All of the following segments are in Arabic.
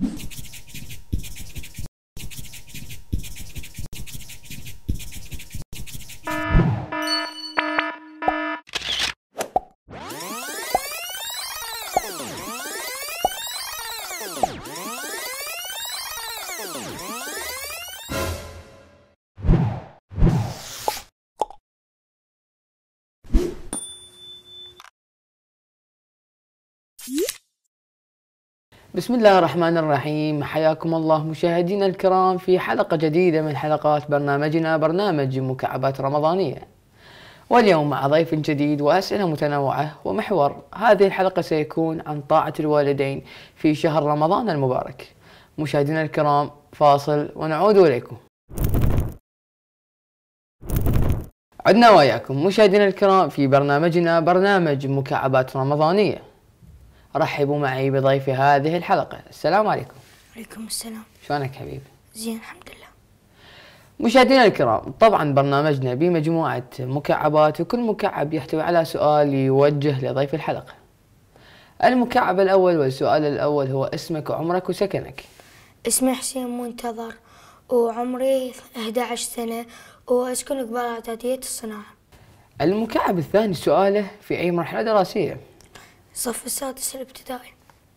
بسم الله الرحمن الرحيم. حياكم الله مشاهدينا الكرام في حلقة جديدة من حلقات برنامجنا، برنامج مكعبات رمضانية. واليوم مع ضيف جديد وأسئلة متنوعة، ومحور هذه الحلقة سيكون عن طاعة الوالدين في شهر رمضان المبارك. مشاهدينا الكرام، فاصل ونعود إليكم. عدنا وياكم مشاهدينا الكرام في برنامجنا، برنامج مكعبات رمضانية. رحبوا معي بضيف هذه الحلقة. السلام عليكم. عليكم السلام. شلونك حبيبي؟ زين الحمد لله. مشاهدينا الكرام، طبعا برنامجنا بمجموعة مكعبات، وكل مكعب يحتوي على سؤال يوجه لضيف الحلقة. المكعب الأول والسؤال الأول هو اسمك وعمرك وسكنك. اسمي حسين منتظر وعمري 11 سنة وأسكن قبالة إعدادية الصناعة. المكعب الثاني سؤاله في أي مرحلة دراسية؟ الصف السادس الابتدائي.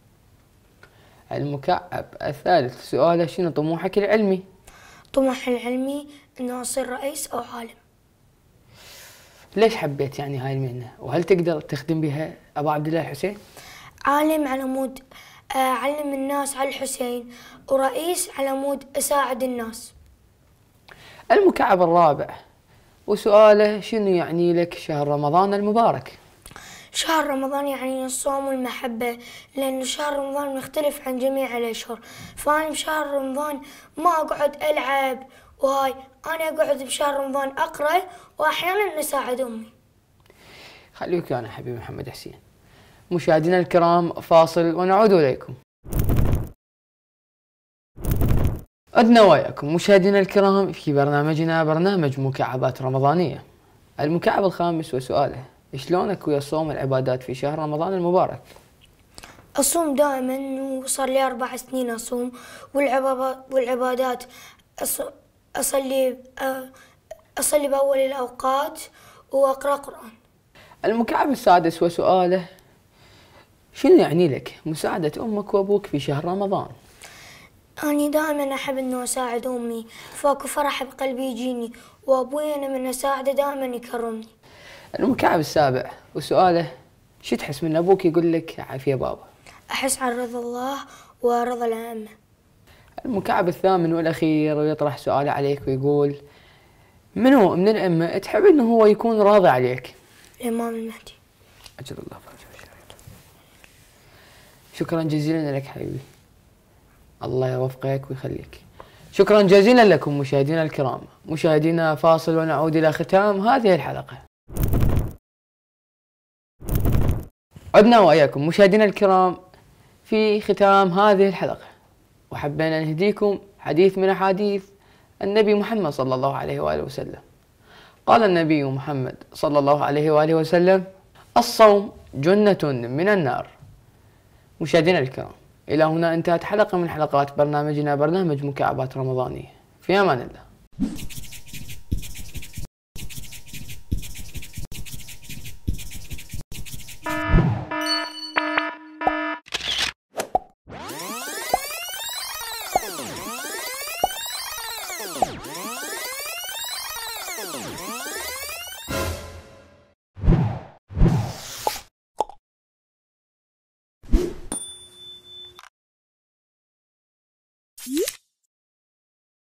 المكعب الثالث سؤاله شنو طموحك العلمي؟ طموحي العلمي إنه أصير رئيس أو عالم. ليش حبيت يعني هاي المهنة؟ وهل تقدر تخدم بها أبو عبد الله الحسين؟ عالم على مود أعلم الناس على الحسين، ورئيس على مود أساعد الناس. المكعب الرابع وسؤاله شنو يعني لك شهر رمضان المبارك؟ شهر رمضان يعني الصوم والمحبة، لأن شهر رمضان مختلف عن جميع الأشهر. فأنا بشهر رمضان ما أقعد ألعب وهاي، أنا أقعد بشهر رمضان أقرأ وأحيانا أساعد أمي. خليك أنا حبيبي محمد حسين. مشاهدينا الكرام، فاصل ونعود إليكم. عدنا وياكم مشاهدينا الكرام في برنامجنا، برنامج مكعبات رمضانية. المكعب الخامس وسؤاله شلونك ويا صوم العبادات في شهر رمضان المبارك؟ أصوم دائما وصار لي 4 سنين أصوم، والعبادات أصلي بأول الأوقات وأقرأ قرآن. المكعب السادس وسؤاله شنو يعني لك مساعدة أمك وأبوك في شهر رمضان؟ أنا دائما أحب إنه أساعد أمي، فاكو فرح بقلبي يجيني، وأبوي أنا من أساعده دائما يكرمني. المكعب السابع وسؤاله شو تحس من أبوك يقول لك عافية بابا؟ أحس عن رضا الله ورضا الأئمة. المكعب الثامن والأخير ويطرح سؤاله عليك ويقول منو من الأئمة تحب إنه هو يكون راضي عليك؟ الإمام المهدي. أجل الله فرجه الشريف. شكرا جزيلا لك حبيبي، الله يوفقك ويخليك. شكرا جزيلا لكم مشاهدينا الكرام. مشاهدينا، فاصل ونعود إلى ختام هذه الحلقة. عدنا وإياكم مشاهدينا الكرام في ختام هذه الحلقة، وحبينا نهديكم حديث من أحاديث النبي محمد صلى الله عليه وآله وسلم. قال النبي محمد صلى الله عليه وآله وسلم: الصوم جنة من النار. مشاهدينا الكرام، إلى هنا انتهت حلقة من حلقات برنامجنا، برنامج مكعبات رمضانية. في أمان الله.